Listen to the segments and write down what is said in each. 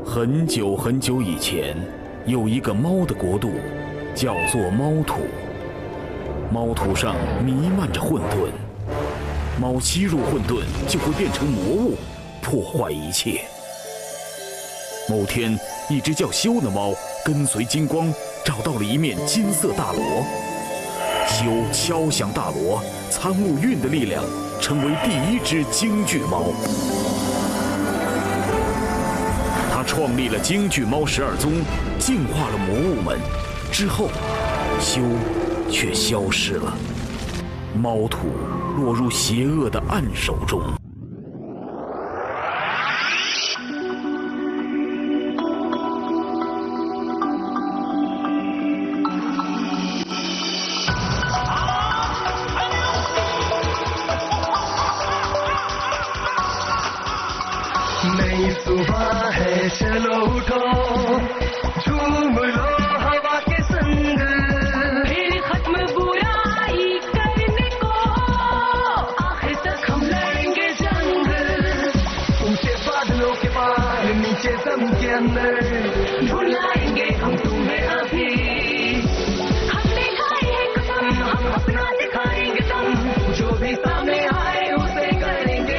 很久很久以前，有一个猫的国度，叫做猫土。猫土上弥漫着混沌，猫吸入混沌就会变成魔物，破坏一切。某天，一只叫修的猫跟随金光找到了一面金色大锣。修敲响大锣，参悟运的力量，成为第一只京剧猫。他创立了京剧猫12宗，净化了魔物们。之后，修却消失了，猫土落入邪恶的暗手中。 नई सुबह है चलो उठो झूम लो हवा के संग फिर खत्म बुराई करने को आखिर तक हम लड़ेंगे जंग ऊंचे बादलों के पार नीचे दम के अंदर भुलाएंगे हम तुम्हें अभी हमने खाए हैं कसम हम अपना दिखाएंगे दम जो भी सामने आए उसे करेंगे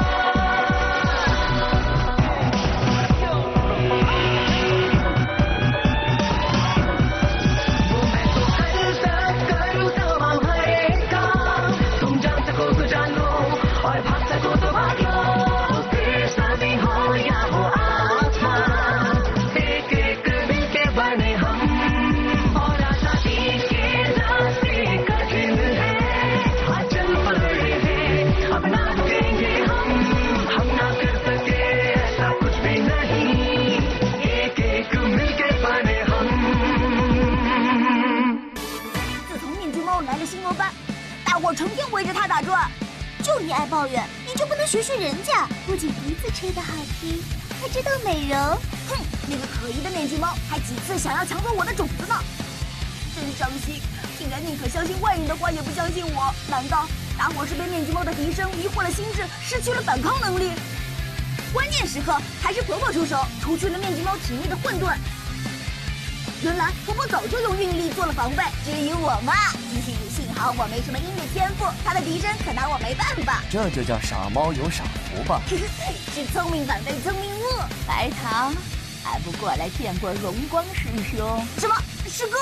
我成天围着他打转，就你爱抱怨，你就不能学学人家？不仅鼻子吹得好听，还知道美容。哼，那个可疑的面具猫还几次想要抢走我的种子呢，真伤心！竟然宁可相信外人的话，也不相信我。难道大伙是被面具猫的笛声迷惑了心智，失去了反抗能力？关键时刻还是婆婆出手，除去了面具猫体内的混沌。原来婆婆早就用运力做了防备，至于我嘛，幸好我没什么音乐天赋，她的笛声可拿我没办法。 这就叫傻猫有傻福吧？ 是聪明反被聪明误。 白糖，还不过来见过荣光师兄？ 什么？师哥？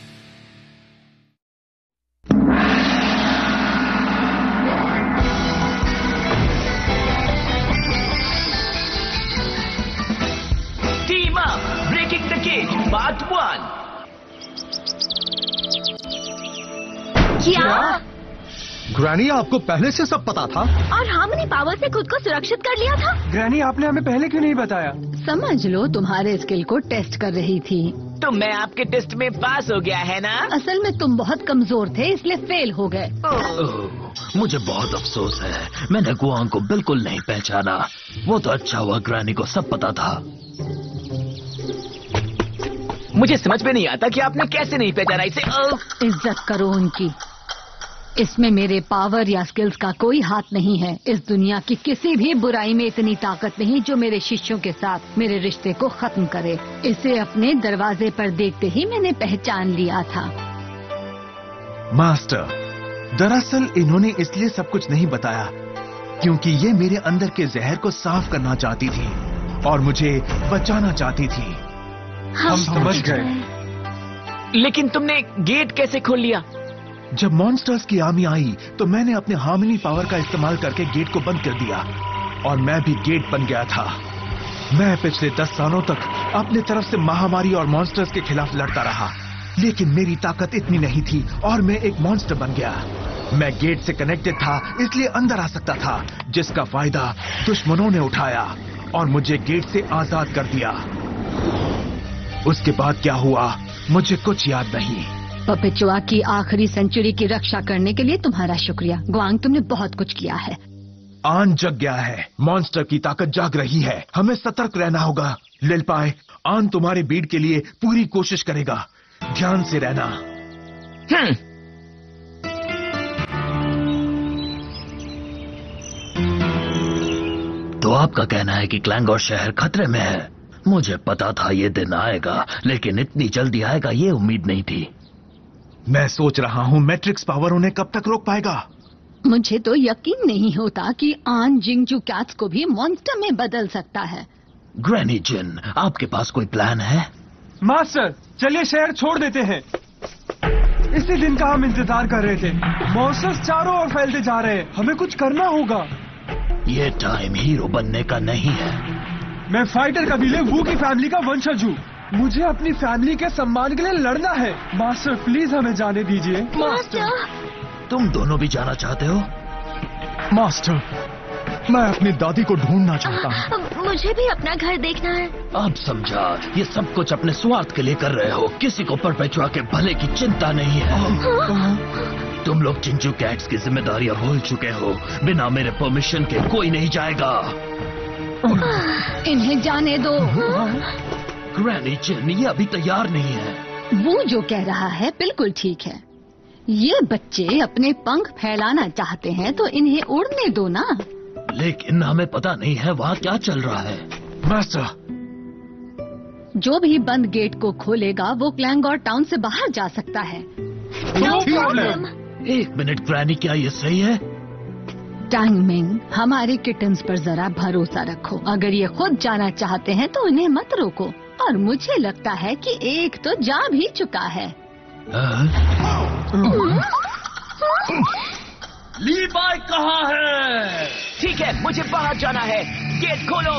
Part 1। क्या? ग्रैनी, आपको पहले से सब पता था? और हमने पावर से खुद को सुरक्षित कर लिया था। ग्रैनी, आपने हमें पहले क्यों नहीं बताया? समझ लो तुम्हारे स्किल को टेस्ट कर रही थी। तो मैं आपके टेस्ट में पास हो गया है ना? असल में तुम बहुत कमजोर थे, इसलिए फेल हो गए। मुझे बहुत अफसोस है, मैंने गुआंग को बिल्कुल नहीं पहचाना। वो तो अच्छा हुआ ग्रैनी को सब पता था। मुझे समझ में नहीं आता कि आपने कैसे नहीं पहचाना इसे। इज्जत करो उनकी। इसमें मेरे पावर या स्किल्स का कोई हाथ नहीं है। इस दुनिया की किसी भी बुराई में इतनी ताकत नहीं जो मेरे शिष्यों के साथ मेरे रिश्ते को खत्म करे। इसे अपने दरवाजे पर देखते ही मैंने पहचान लिया था। मास्टर, दरअसल इन्होंने इसलिए सब कुछ नहीं बताया क्योंकि ये मेरे अंदर के जहर को साफ करना चाहती थी और मुझे बचाना चाहती थी। हम समझ गए। लेकिन तुमने गेट कैसे खोल लिया? जब मॉन्स्टर्स की आर्मी आई तो मैंने अपने हार्मनी पावर का इस्तेमाल करके गेट को बंद कर दिया और मैं भी गेट बन गया था। मैं पिछले 10 सालों तक अपने तरफ से महामारी और मॉन्स्टर्स के खिलाफ लड़ता रहा, लेकिन मेरी ताकत इतनी नहीं थी और मैं एक मॉन्स्टर बन गया। मैं गेट से कनेक्टेड था, इसलिए अंदर आ सकता था, जिसका फायदा दुश्मनों ने उठाया और मुझे गेट से आजाद कर दिया। उसके बाद क्या हुआ मुझे कुछ याद नहीं। पपेचुआ की आखिरी सेंचुरी की रक्षा करने के लिए तुम्हारा शुक्रिया। गुआंग, तुमने बहुत कुछ किया है। आन जग गया है, मॉन्स्टर की ताकत जाग रही है, हमें सतर्क रहना होगा। लिलपाय, आन तुम्हारे बीट के लिए पूरी कोशिश करेगा, ध्यान से रहना। तो आपका कहना है कि क्लैंगोर शहर खतरे में है? मुझे पता था ये दिन आएगा, लेकिन इतनी जल्दी आएगा ये उम्मीद नहीं थी। मैं सोच रहा हूँ मैट्रिक्स पावर उन्हें कब तक रोक पाएगा। मुझे तो यकीन नहीं होता कि आन जिंगजू कैट्स को भी मॉन्स्टर में बदल सकता है। ग्रैनी जिन, आपके पास कोई प्लान है? मास्टर, चलिए शहर छोड़ देते हैं। इसी दिन का हम इंतजार कर रहे थे। मॉन्स्टर्स चारों ओर फैलते जा रहे हैं, हमें कुछ करना होगा। ये टाइम हीरो बनने का नहीं है। मैं फाइटर कबीले वू की फैमिली का वंशज हूँ। मुझे अपनी फैमिली के सम्मान के लिए लड़ना है। मास्टर प्लीज हमें जाने दीजिए। मास्टर, तुम दोनों भी जाना चाहते हो? मास्टर, मैं अपनी दादी को ढूंढना चाहता हूँ। मुझे भी अपना घर देखना है। अब समझा, ये सब कुछ अपने स्वार्थ के लिए कर रहे हो। किसी को परपेचुआ के भले की चिंता नहीं है। तुम लोग जिंजू कैट्स की जिम्मेदारियां भूल चुके हो। बिना मेरे परमिशन के कोई नहीं जाएगा। इन्हें जाने दो। ग्रैनी जिन, ये अभी तैयार नहीं है। वो जो कह रहा है बिल्कुल ठीक है। ये बच्चे अपने पंख फैलाना चाहते हैं तो इन्हें उड़ने दो ना। लेकिन हमें पता नहीं है वहाँ क्या चल रहा है। मास्टर, जो भी बंद गेट को खोलेगा वो क्लैंगोर टाउन से बाहर जा सकता है। No problem. एक मिनट ग्रैनी, क्या ये सही है? टांगमिंग, हमारे किटन्स पर जरा भरोसा रखो। अगर ये खुद जाना चाहते हैं तो इन्हें मत रोको। और मुझे लगता है कि एक तो जा भी चुका है। लीबाई कहाँ है? ठीक है, मुझे बाहर जाना है। गेट खोलो।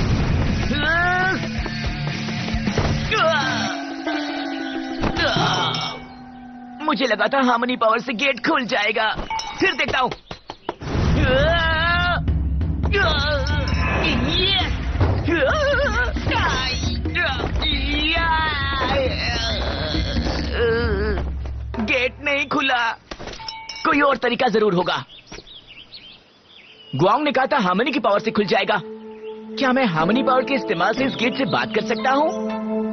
मुझे लगा था हार्मनी पावर से गेट खुल जाएगा। फिर देखता हूँ। गेट नहीं खुला। कोई और तरीका जरूर होगा। गुआंग ने कहा था हार्मनी की पावर से खुल जाएगा। क्या मैं हार्मनी पावर के इस्तेमाल से इस गेट से बात कर सकता हूँ?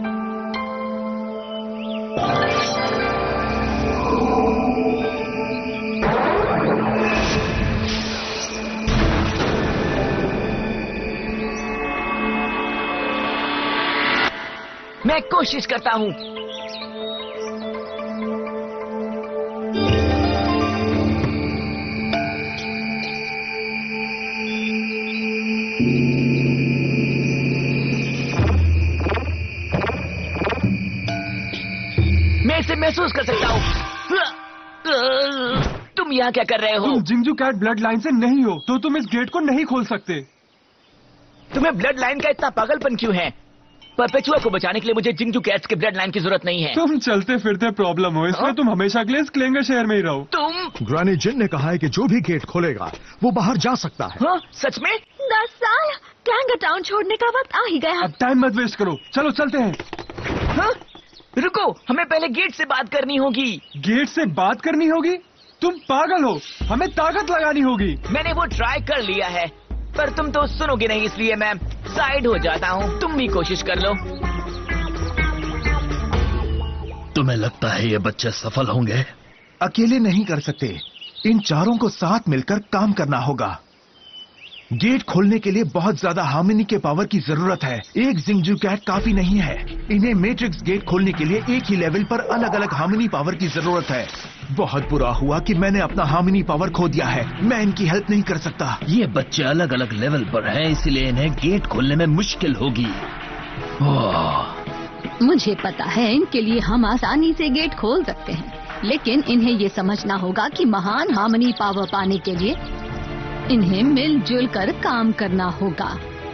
मैं कोशिश करता हूँ। मैं इसे महसूस कर सकता हूँ। तुम यहाँ क्या कर रहे हो? तुम जिंजू कैट ब्लड लाइन से नहीं हो तो तुम इस गेट को नहीं खोल सकते। तुम्हें ब्लड लाइन का इतना पागलपन क्यों है? परपेचुआ को बचाने के लिए मुझे जिंजू कैट्स के ब्लड लाइन की जरूरत नहीं है। तुम चलते फिरते प्रॉब्लम हो, इसलिए तुम हमेशा के लिए इस क्लेंगर शहर में ही रहो। तुम ग्रैनी जिन ने कहा है कि जो भी गेट खोलेगा वो बाहर जा सकता है। हाँ, सच में? 10 साल क्लैंगर टाउन छोड़ने का वक्त आ ही गया। अब टाइम मत वेस्ट करो, चलो चलते हैं। हाँ? रुको, हमें पहले गेट से बात करनी होगी। गेट से बात करनी होगी? तुम पागल हो, हमें ताकत लगानी होगी। मैंने वो ट्राई कर लिया है, पर तुम तो सुनोगे नहीं, इसलिए मैं साइड हो जाता हूँ। तुम भी कोशिश कर लो। तुम्हें लगता है ये बच्चे सफल होंगे? अकेले नहीं कर सकते, इन चारों को साथ मिलकर काम करना होगा। गेट खोलने के लिए बहुत ज्यादा हार्मनी के पावर की जरूरत है। एक जिंजू कैट काफी नहीं है। इन्हें मैट्रिक्स गेट खोलने के लिए एक ही लेवल पर अलग अलग हार्मनी पावर की जरूरत है। बहुत बुरा हुआ कि मैंने अपना हार्मनी पावर खो दिया है। मैं इनकी हेल्प नहीं कर सकता। ये बच्चे अलग अलग लेवल पर हैं, इसलिए इन्हें गेट खोलने में मुश्किल होगी। मुझे पता है इनके लिए हम आसानी से गेट खोल सकते हैं, लेकिन इन्हें ये समझना होगा कि महान हार्मनी पावर पाने के लिए इन्हें मिलजुल कर काम करना होगा।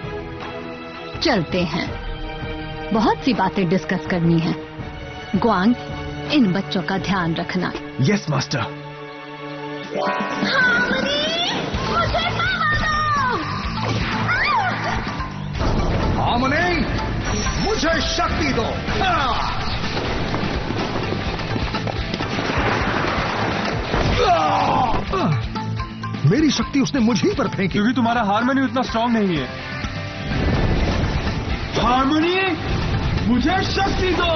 चलते हैं, बहुत सी बातें डिस्कस करनी है। गुआंग, इन बच्चों का ध्यान रखना। Yes master. हार्मनी, मुझे शक्ति दो। मेरी शक्ति उसने मुझ ही पर फेंकी। क्योंकि तुम्हारा हार्मनी उतना स्ट्रांग नहीं है। हार्मनी, मुझे शक्ति दो।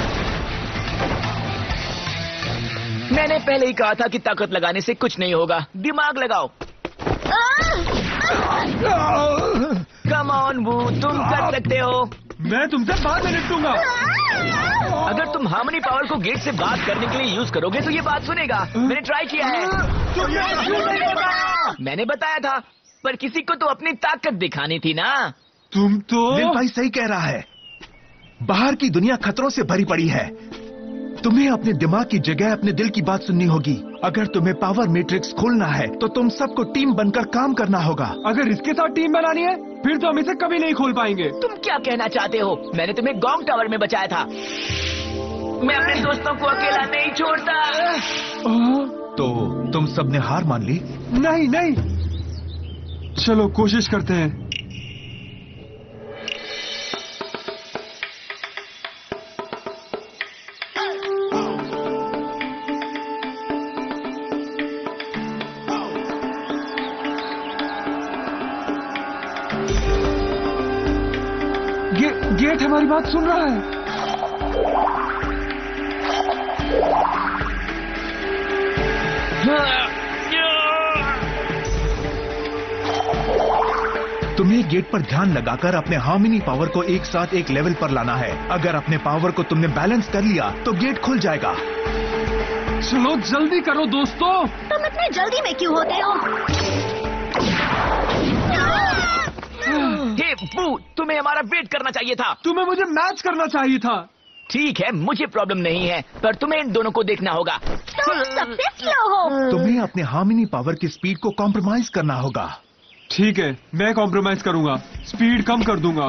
मैंने पहले ही कहा था कि ताकत लगाने से कुछ नहीं होगा। दिमाग लगाओ। कम ऑन वू, तुम कर सकते हो। मैं तुमसे बाद में निपटूंगा। अगर तुम हार्मनी पावर को गेट से बात करने के लिए यूज करोगे तो ये बात सुनेगा। मैंने ट्राई किया है। मैंने बताया था, पर किसी को तो अपनी ताकत दिखानी थी ना। तुम तो दिल भाई सही कह रहा है। बाहर की दुनिया खतरों से भरी पड़ी है। तुम्हें अपने दिमाग की जगह अपने दिल की बात सुननी होगी। अगर तुम्हें पावर मैट्रिक्स खोलना है तो तुम सबको टीम बनकर काम करना होगा। अगर इसके साथ टीम बनानी है फिर तो हम इसे कभी नहीं खोल पाएंगे। तुम क्या कहना चाहते हो? मैंने तुम्हें गोंग टावर में बचाया था। मैं अपने दोस्तों को अकेला नहीं छोड़ता। तो तुम सबने हार मान ली? नहीं नहीं, चलो कोशिश करते हैं। गेट हमारी बात सुन रहा है। तुम्हें गेट पर ध्यान लगाकर अपने हार्मनी पावर को एक साथ एक लेवल पर लाना है। अगर अपने पावर को तुमने बैलेंस कर लिया तो गेट खुल जाएगा। चलो जल्दी करो दोस्तों। तुम इतने जल्दी में क्यों होते हो? हे बू, तुम्हें हमारा वेट करना चाहिए था। तुम्हें मुझे मैच करना चाहिए था। ठीक है, मुझे प्रॉब्लम नहीं है, पर तुम्हें इन दोनों को देखना होगा। तुम सबसे स्लो हो। तुम्हें अपने हार्मनी पावर की स्पीड को कॉम्प्रोमाइज करना होगा। ठीक है, मैं कॉम्प्रोमाइज करूंगा, स्पीड कम कर दूंगा।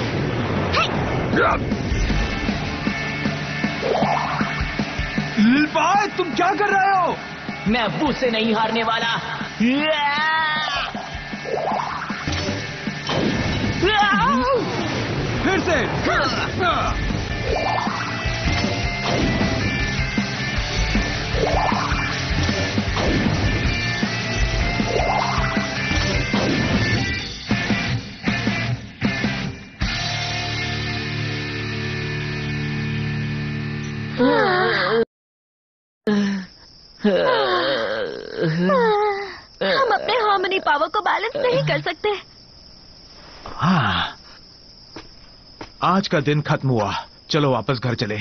लिलबाई, तुम क्या कर रहे हो? मैं बू से नहीं हारने वाला। फिर से। हम अपने हार्मनी पावर को बैलेंस नहीं कर सकते। हाँ, आज का दिन खत्म हुआ। चलो वापस घर चले।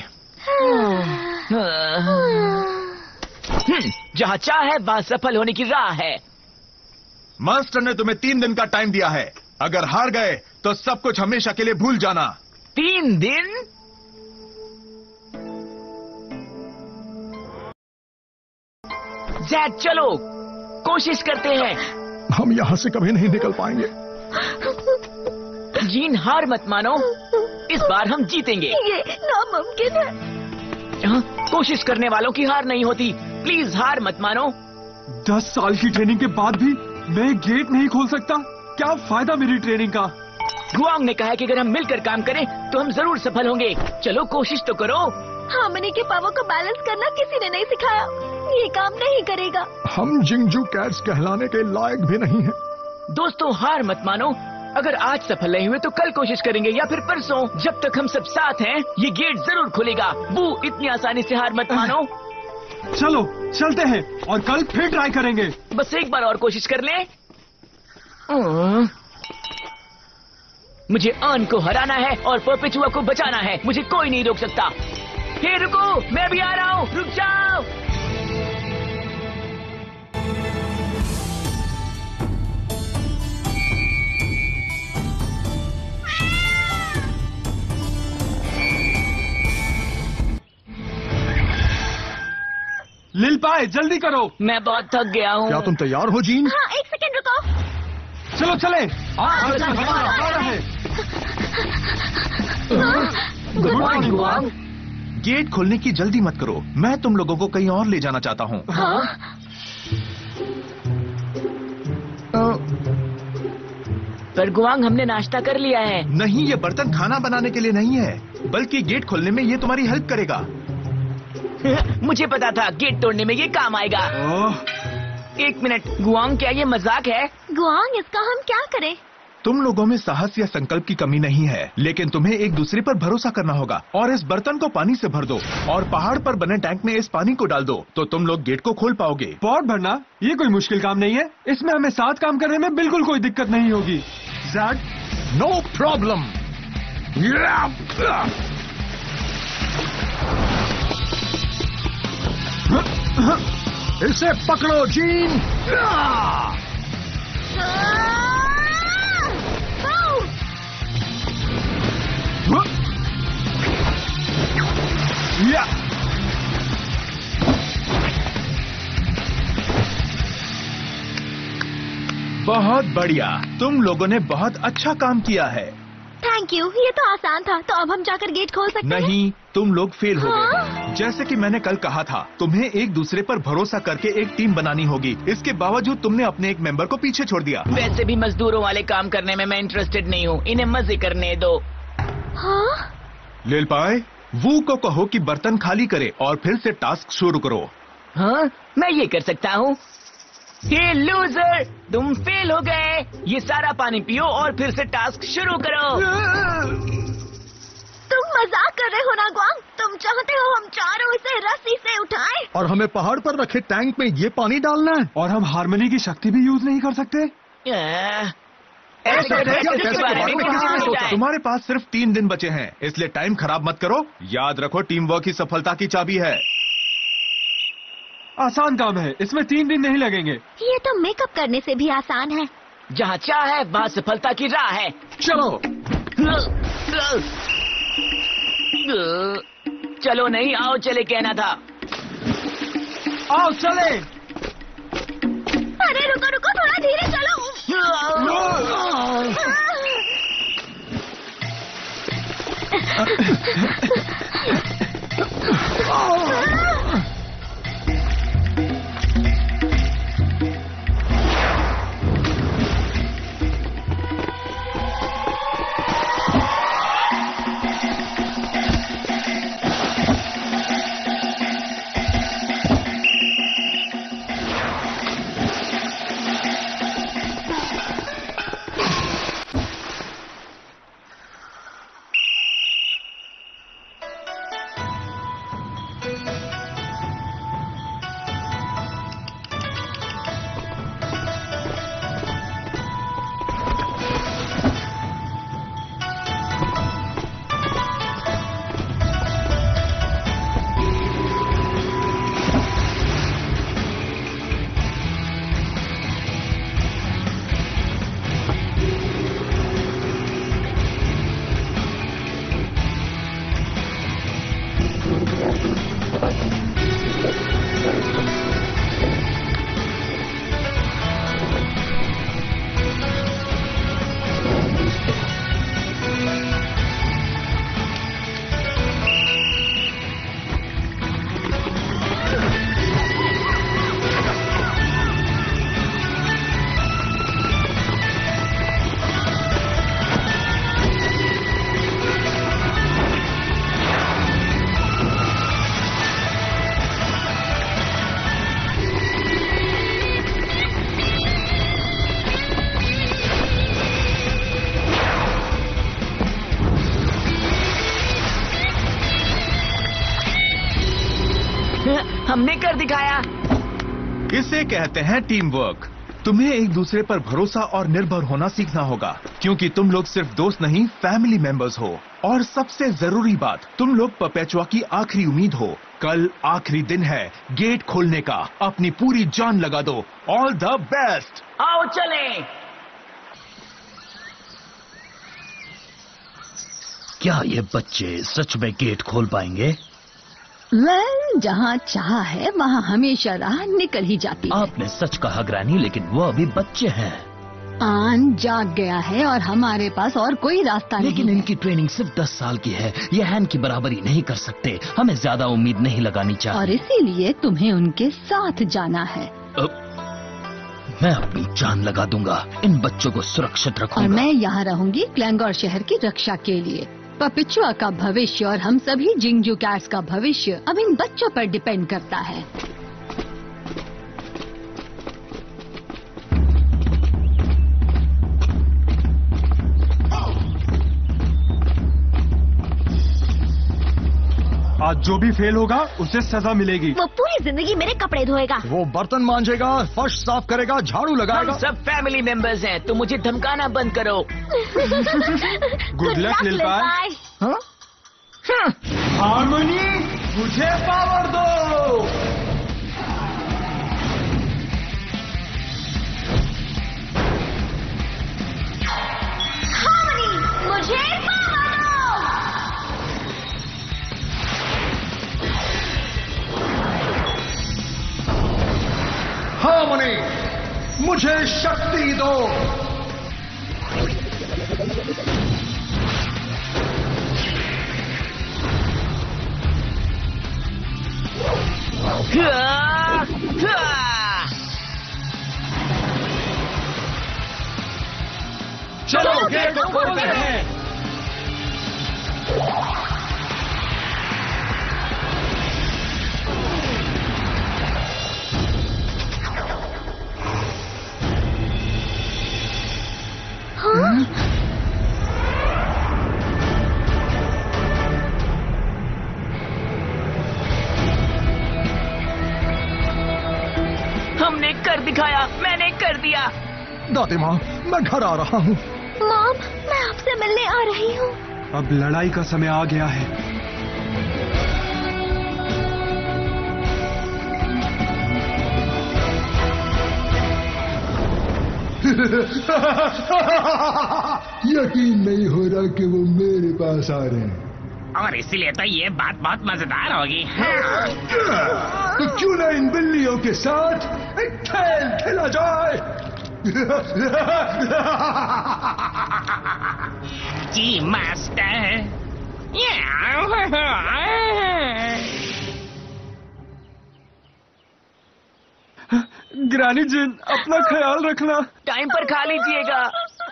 जहाँ चाह है वहाँ सफल होने की राह है। मास्टर ने तुम्हें 3 दिन का टाइम दिया है। अगर हार गए तो सब कुछ हमेशा के लिए भूल जाना। 3 दिन? जैक, चलो कोशिश करते हैं। हम यहाँ से कभी नहीं निकल पाएंगे। जीन, हार मत मानो, इस बार हम जीतेंगे। ये नामुमकिन है। हाँ, कोशिश करने वालों की हार नहीं होती। प्लीज हार मत मानो। 10 साल की ट्रेनिंग के बाद भी मैं गेट नहीं खोल सकता। क्या फायदा मेरी ट्रेनिंग का? गुआंग ने कहा है कि अगर हम मिलकर काम करें तो हम जरूर सफल होंगे। चलो कोशिश तो करो। हार्मनी के पावर को बैलेंस करना किसी ने नहीं सिखाया। ये काम नहीं करेगा। हम जिंगजू कैट्स कहलाने के लायक भी नहीं हैं। दोस्तों, हार मत मानो। अगर आज सफल नहीं हुए तो कल कोशिश करेंगे या फिर परसों। जब तक हम सब साथ हैं ये गेट जरूर खुलेगा। बू, इतनी आसानी से हार मत मानो। चलो चलते हैं और कल फिर ट्राई करेंगे। बस एक बार और कोशिश कर ले। मुझे अर्न को हराना है और परपेचुआ को बचाना है। मुझे कोई नहीं रोक सकता। हे रुको, मैं भी आ रहा हूँ। रुक जाओ। लिलबाई, जल्दी करो। मैं बहुत थक गया हूँ। क्या तुम तैयार हो जीन? हाँ, 1 सेकंड रुको। चलो चले। Good morning गुआंग। गेट खोलने की जल्दी मत करो। मैं तुम लोगों को कहीं और ले जाना चाहता हूँ। हाँ? पर गुआंग, हमने नाश्ता कर लिया है। नहीं, ये बर्तन खाना बनाने के लिए नहीं है, बल्कि गेट खोलने में ये तुम्हारी हेल्प करेगा। मुझे पता था गेट तोड़ने में ये काम आएगा। 1 मिनट, गुआंग, क्या ये मजाक है? गुआंग, इसका हम क्या करें? तुम लोगों में साहस या संकल्प की कमी नहीं है, लेकिन तुम्हें एक दूसरे पर भरोसा करना होगा। और इस बर्तन को पानी से भर दो और पहाड़ पर बने टैंक में इस पानी को डाल दो, तो तुम लोग गेट को खोल पाओगे। पॉट भरना ये कोई मुश्किल काम नहीं है। इसमें हमें साथ काम करने में बिल्कुल कोई दिक्कत नहीं होगी। No problem. इसे पकड़ो जीन। बहुत बढ़िया, तुम लोगों ने बहुत अच्छा काम किया है। थैंक यू, ये तो आसान था। तो अब हम जाकर गेट खोल सकते हैं? नहीं, तुम लोग फेल हो गए। जैसे कि मैंने कल कहा था, तुम्हें एक दूसरे पर भरोसा करके एक टीम बनानी होगी। इसके बावजूद तुमने अपने एक मेंबर को पीछे छोड़ दिया। वैसे भी मजदूरों वाले काम करने में मैं इंटरेस्टेड नहीं हूँ, इन्हें मजे करने दो। हाँ? लेल पाए, वू को कहो कि बर्तन खाली करे और फिर से टास्क शुरू करो। हाँ, मैं ये कर सकता हूँ। ये लूजर, तुम फेल हो गए। ये सारा पानी पियो और फिर से टास्क शुरू करो। तुम मजाक कर रहे हो ना ग्वांग? तुम चाहते हो हम चारों इसे रस्सी से उठाएं? और हमें पहाड़ पर रखे टैंक में ये पानी डालना है? और हम हार्मनी की शक्ति भी यूज नहीं कर सकते? तुम्हारे पास सिर्फ 3 दिन बचे हैं, इसलिए टाइम खराब मत करो। याद रखो, टीम वर्क ही सफलता की चाबी है। आसान काम है, इसमें 3 दिन नहीं लगेंगे। ये तो मेकअप करने से भी आसान है। जहाँ चाह है वहाँ सफलता की राह है। चलो। चलो नहीं, आओ चले कहना था। आओ चले। अरे रुको रुको, थोड़ा धीरे चलो। हमने कर दिखाया। इसे कहते हैं टीम वर्क। तुम्हें एक दूसरे पर भरोसा और निर्भर होना सीखना होगा, क्योंकि तुम लोग सिर्फ दोस्त नहीं, फैमिली मेंबर्स हो। और सबसे जरूरी बात, तुम लोग परपेचुआ की आखिरी उम्मीद हो। कल आखिरी दिन है गेट खोलने का, अपनी पूरी जान लगा दो। All the best. आओ चले। क्या ये बच्चे सच में गेट खोल पाएंगे? जहाँ चाह है वहाँ हमेशा राह निकल ही जाती है। आपने सच कहा ग्रैनी, लेकिन वो अभी बच्चे हैं। आन जाग गया है और हमारे पास और कोई रास्ता नहीं। लेकिन इनकी ट्रेनिंग सिर्फ 10 साल की है, ये हैन की बराबरी नहीं कर सकते। हमें ज्यादा उम्मीद नहीं लगानी चाहिए। और इसीलिए तुम्हें उनके साथ जाना है। मैं अपनी जान लगा दूंगा, इन बच्चों को सुरक्षित रखूंगा। और मैं यहाँ रहूंगी क्लैंगोर शहर की रक्षा के लिए। परपेचुआ का भविष्य और हम सभी जिंगजू कैट्स का भविष्य अब इन बच्चों पर डिपेंड करता है। आज जो भी फेल होगा उसे सजा मिलेगी। वो पूरी जिंदगी मेरे कपड़े धोएगा। वो बर्तन मांजेगा, फर्श साफ करेगा, झाड़ू लगाएगा। हम सब फैमिली मेंबर्स हैं, तो मुझे धमकाना बंद करो। गुड लक लिलपाय। हार्मनी, मुझे पावर दो। हार्मनी, मुझे पावर दो। हार्मनी, मुझे शक्ति दो। चलो गेट को खोलते हैं। हमने कर दिखाया, मैंने कर दिया। दादी माँ, मैं घर आ रहा हूँ। मॉम, मैं आपसे मिलने आ रही हूँ। अब लड़ाई का समय आ गया है। यकीन नहीं हो रहा कि वो मेरे पास आ रहे हैं। और इसीलिए तो ये बात बहुत मजेदार होगी। तो क्यों ना इन बिल्लियों के साथ एक खेल खेला जाए? जी मास्टर। ग्रैनी जिन, अपना ख्याल रखना। टाइम पर खा लीजिएगा।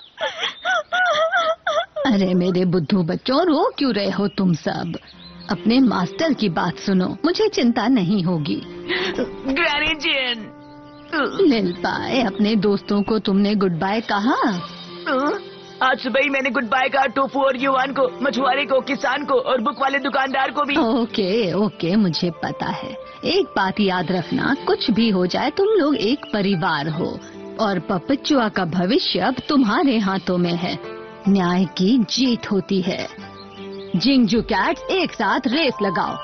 अरे मेरे बुद्धू बच्चों, रो क्यों रहे हो तुम सब? अपने मास्टर की बात सुनो, मुझे चिंता नहीं होगी। ग्रैनी जिन। लिलपाय, अपने दोस्तों को तुमने गुड बाय कहा? आज सुबह ही मैंने गुड बाय कहा टोफू और युवान को, मछुआरे को, किसान को और बुक वाले दुकानदार को भी। ओके ओके, मुझे पता है। एक बात याद रखना, कुछ भी हो जाए तुम लोग एक परिवार हो और पपचुआ का भविष्य अब तुम्हारे हाथों में है। न्याय की जीत होती है। जिंगजू कैट्स, एक साथ रेस लगाओ।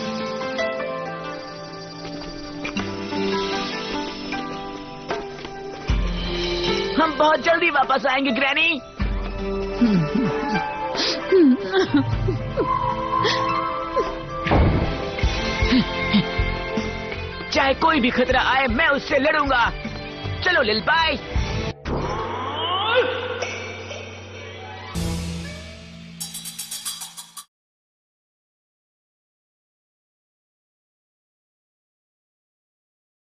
हम बहुत जल्दी वापस आएंगे ग्रैनी। चाहे कोई भी खतरा आए, मैं उससे लड़ूंगा। चलो लिलपाय।